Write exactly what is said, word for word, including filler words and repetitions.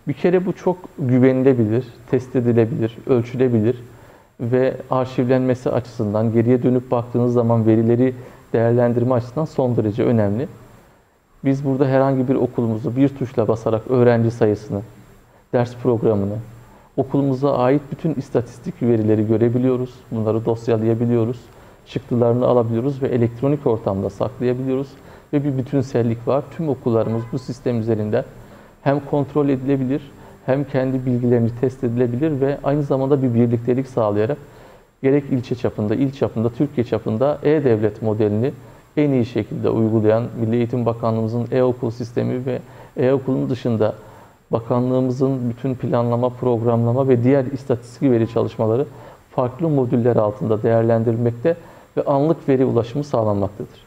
Bir kere bu çok güvenilebilir, test edilebilir, ölçülebilir ve arşivlenmesi açısından, geriye dönüp baktığınız zaman verileri değerlendirme açısından son derece önemli. Biz burada herhangi bir okulumuzu bir tuşla basarak öğrenci sayısını, ders programını, okulumuza ait bütün istatistik verileri görebiliyoruz. Bunları dosyalayabiliyoruz. Çıktılarını alabiliyoruz ve elektronik ortamda saklayabiliyoruz. Ve bir bütünsellik var. Tüm okullarımız bu sistem üzerinden hem kontrol edilebilir, hem kendi bilgilerini test edilebilir ve aynı zamanda bir birliktelik sağlayarak gerek ilçe çapında, il çapında, Türkiye çapında e-devlet modelini en iyi şekilde uygulayan Milli Eğitim Bakanlığımızın e-okul sistemi ve e-okulun dışında bakanlığımızın bütün planlama, programlama ve diğer istatistik veri çalışmaları farklı modüller altında değerlendirilmekte ve anlık veri ulaşımı sağlanmaktadır.